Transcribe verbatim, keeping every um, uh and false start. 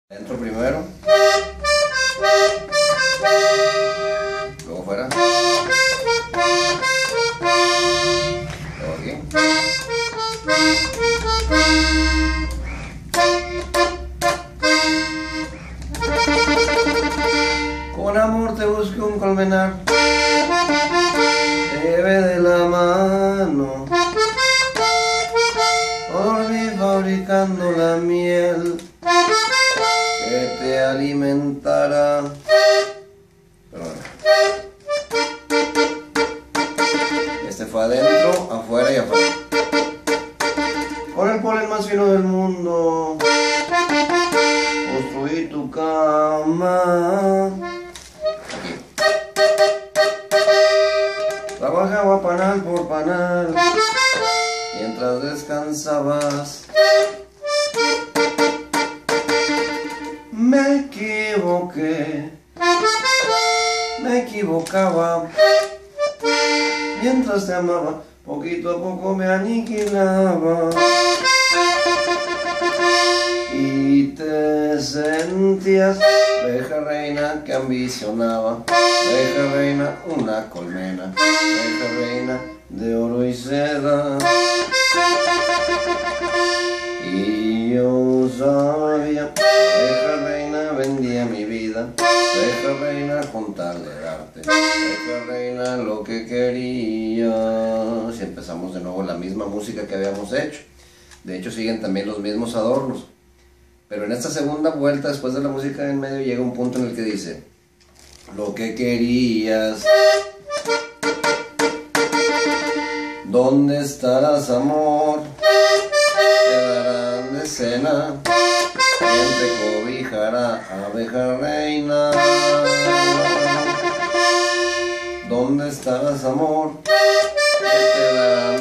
Dentro primero, luego fuera, luego aquí. Con amor te busqué un colmenar, te llevé de la mano, dormí fabricando la miel que te alimentará. Perdón. Este fue adentro, afuera y afuera. Con el polen más fino del mundo construí tu cama. Aquí. Trabajaba panal por panal mientras descansabas. Me equivoqué, me equivocaba, mientras te amaba, poquito a poco me aniquilaba. Y te sentías reja reina que ambicionaba, reja reina una colmena, reja reina de oro y seda. Y yo sabía, reja reina vendía mi vida, reja reina con tal de darte, reja reina lo que quería. Si empezamos de nuevo la misma música que habíamos hecho, de hecho siguen también los mismos adornos, pero en esta segunda vuelta, después de la música en medio, llega un punto en el que dice: lo que querías, ¿dónde estarás, amor? Te darán de cena, ¿quién te cobijará, abeja reina? ¿Dónde estarás, amor? ¿Qué te darán